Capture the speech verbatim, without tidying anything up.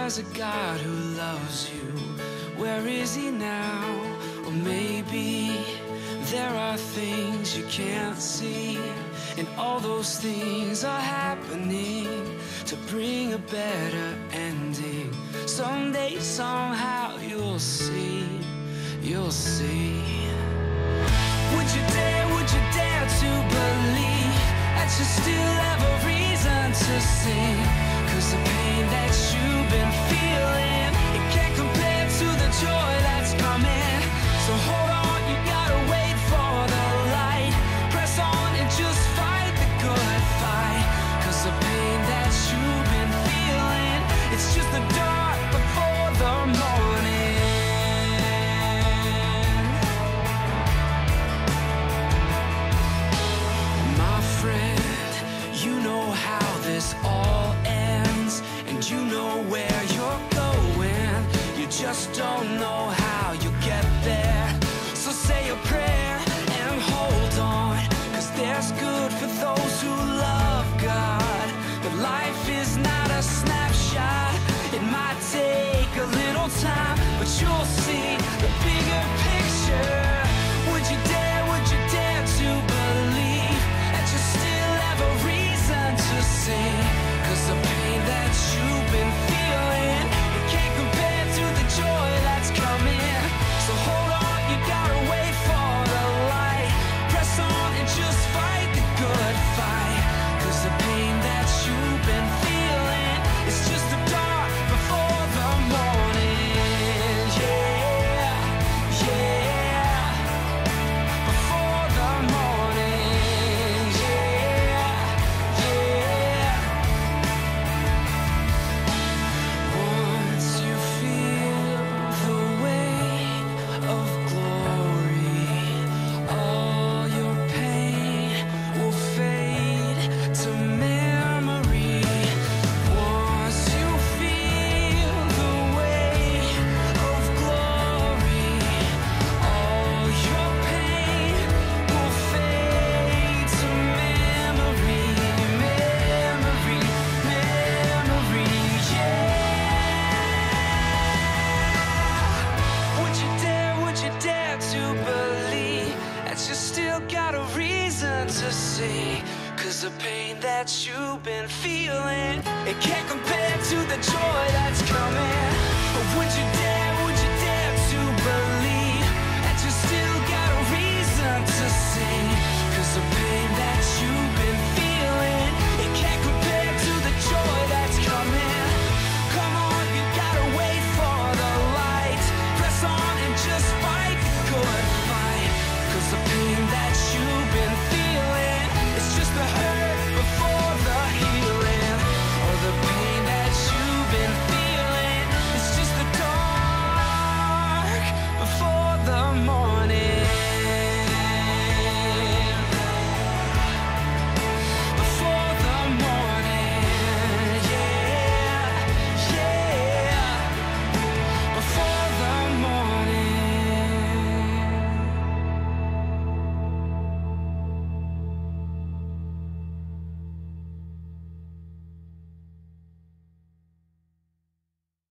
there's a God who loves you. Where is he now? Or maybe there are things you can't see, and all those things are happening to bring a better ending. Someday, somehow, you'll see, you'll see. Would you dare, would you dare to believe that you still have a reason to sing? 'Cause the pain that you've been feeling, it can't compare to the joy that's coming. So hold on, you gotta wait for the light. Press on and just fight the good fight. 'Cause the pain that you've been feeling, it's just the dark before the morning. My friend, you know how this all ends, and you know where you're going. You just don't know how you get there. So say a prayer and hold on, 'cause there's good for those who love God. But life is not a snapshot. It might take a little time, but you'll see the bigger picture. Would you dare, would you dare to believe that you still have a reason to sing? 'Cause the pain that you've been feeling, it can't compare to the joy that's coming. So hold on, you gotta wait for the light. Press on and just fight the good fight. 'Cause the pain that you've been feeling, it's just the dark before the morning. Yeah, yeah, before the morning. Yeah, yeah. Once you feel the weight of glory, all your pain will fade to memory. Once you feel the weight of glory, all your pain will fade to memory. Memory, memory, yeah. Would you dare, would you dare to believe that you still got a reason to see? 'Cause the pain that you've been feeling, it can't compare to the joy that's coming. Or would you dare